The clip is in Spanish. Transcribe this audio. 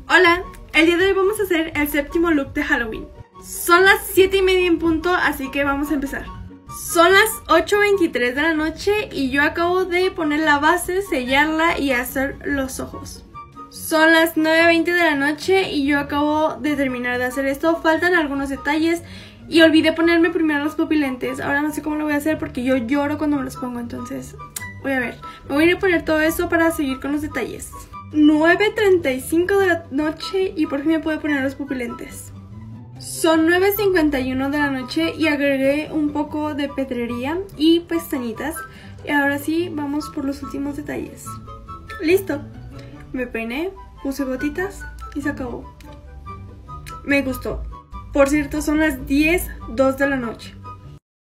Hola, el día de hoy vamos a hacer el séptimo look de Halloween. Son las 7:30 en punto, así que vamos a empezar. Son las 8:23 de la noche y yo acabo de poner la base, sellarla y hacer los ojos. Son las 9:20 de la noche y yo acabo de terminar de hacer esto. Faltan algunos detalles y olvidé ponerme primero los pupilentes. Ahora no sé cómo lo voy a hacer porque yo lloro cuando me los pongo, entonces voy a ver. Me voy a ir a poner todo eso para seguir con los detalles. 9:35 de la noche y por fin me puedo poner los pupilentes. Son 9:51 de la noche y agregué un poco de pedrería y pestañitas. Y ahora sí, vamos por los últimos detalles. ¡Listo! Me peiné, puse gotitas y se acabó. Me gustó. Por cierto, son las 10:02 de la noche.